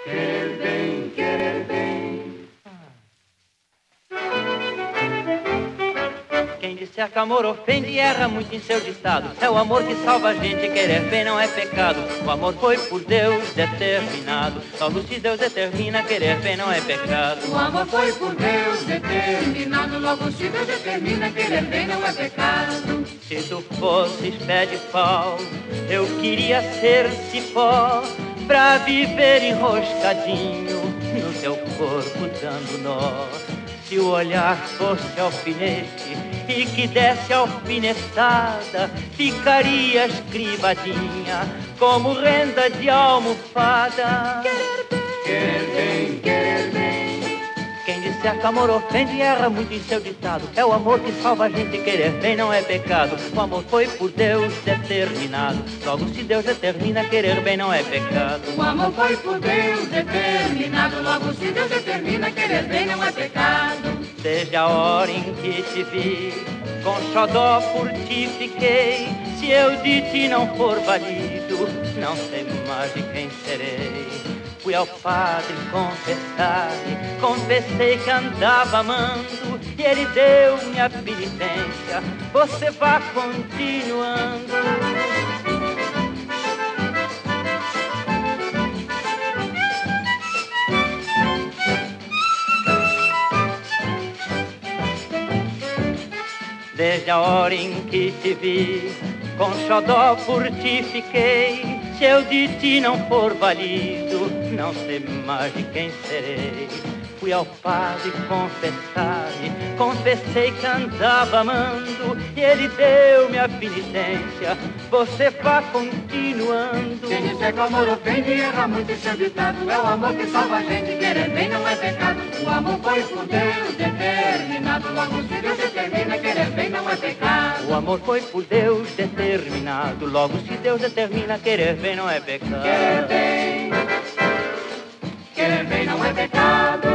Querer bem, querer bem. Quem disser que amor ofende erra muito em seu ditado. É o amor que salva a gente, querer bem não é pecado. O amor foi por Deus determinado. Logo se Deus determina, querer bem não é pecado. O amor foi por Deus determinado. Logo se Deus determina, querer bem não é pecado. Se tu fosses pé de pau, eu queria ser cipó, pra viver enroscadinho no teu corpo dando nó. Se o olhar fosse alfinete e que desse alfinetada, ficarias cribadinha como renda de almofada. Querer bem, querer bem. Quem disser que amor ofende erra muito em seu ditado. É o amor que salva a gente, querer bem não é pecado. O amor foi por Deus determinado. Logo se Deus determina, querer bem não é pecado. O amor foi por Deus determinado. Logo se Deus determina, querer bem não é pecado. Desde a hora em que te vi, com xodó por ti fiquei. Se eu de ti não for valido, não sei mais de quem serei. Fui ao padre confessar-lhe, confessei que andava amando, e ele deu-me a penitência, você vá continuando. Desde a hora em que te vi, com xodó por ti fiquei. Se eu de ti não for valido, não sei mais de quem serei. Fui ao padre confessar-lhe, confessei que andava amando, e ele deu-me a penitência, você vá continuando. Quem disser que o amor ofende erra muito em seu ditado. É o amor que salva a gente, querer bem não é pecado. O amor foi por Deus determinado. Logo se Deus determina, querer bem não é pecado. O amor foi por Deus determinado. Logo se Deus determina, querer bem não é pecado. Querer bem não é pecado.